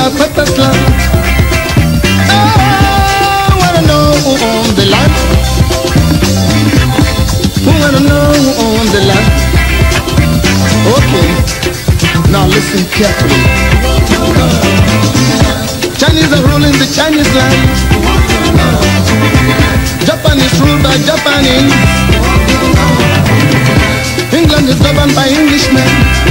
our purpose land. I wanna know who owns the land. Who wanna know who owns the land? Okay, now listen carefully. Chinese are ruling the Chinese land. Japan is ruled by Japanese. England is governed by Englishmen.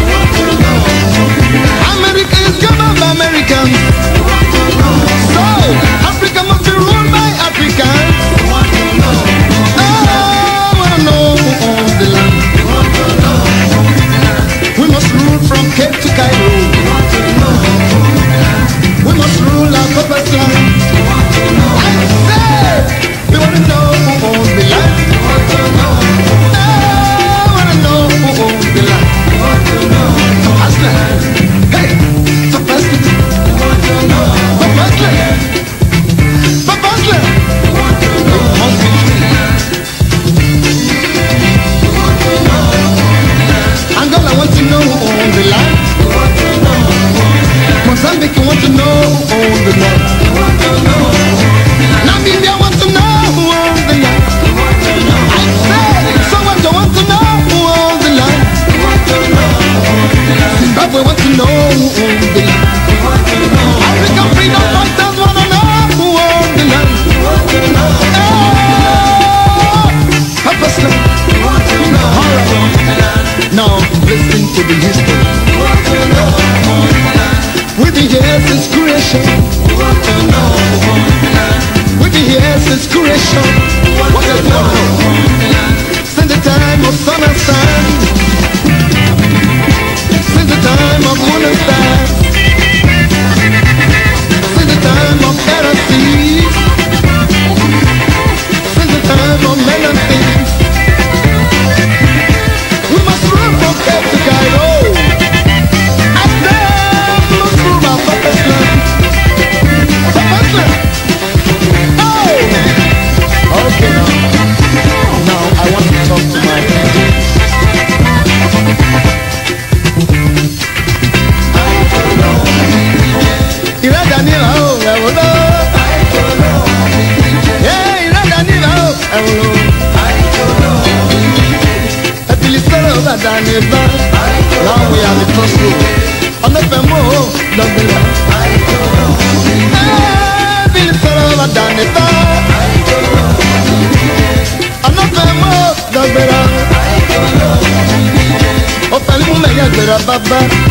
America is governed by Americans. So, Africa must be ruled by Africans. I wanna know who owns the land. We must rule from Cape to Cairo. We must rule our purpose land. I say, we wanna know who owns the land. I wanna know who owns the land. Aslan, hey, Papa Aslan, Papa Aslan, Papa Aslan. It must be true. Angola want to know who owns the land. Mozambique want to know who owns the land. Namibia want to know who owns the land. I said, Soweto want to know who owns the land. Zimbabwe want to know who owns the land. African freedom fighters want to know who owns the land. Purpose land. Now listen to the history. We've been here since creation. We've been here since creation. What does God know? Since the time of sun and sand. Since the time of moon and stars. Since the time of air and seas. Since the time of men and things. We must run from Cape to Cairo. I said we must rule our purpose land. Purpose land. Oh! Okay now I want to talk to my people. Ira Daniel, oh, I will know. Yeah, Ira Daniel, oh, I will know. Now we are the crossroad. On the Femo, Dambela. Billy Sarah Daneta. On the Femo, Dambela. Opalimu Maya Baba.